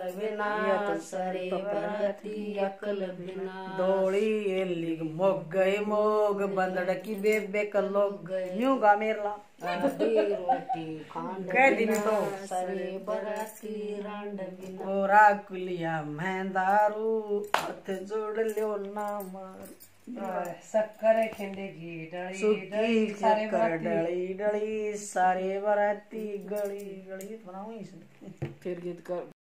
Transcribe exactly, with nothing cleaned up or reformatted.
बिना सरे बराती अकल बिना दौड़ी एली मोग गए मोग बंदड़ की बेबे कलोग यूं गा मेरला आधी रोटी खांड कह दिन बिना तो सरे बराती रांड बिना ओरा कुलिया मैं दारू हाथ जोड़ लियो ना मारू शक्कर खिंडे घी डली सुकी शक्कर डली डली सारे बराती गली गली बनाऊं इसे फिर गीत कर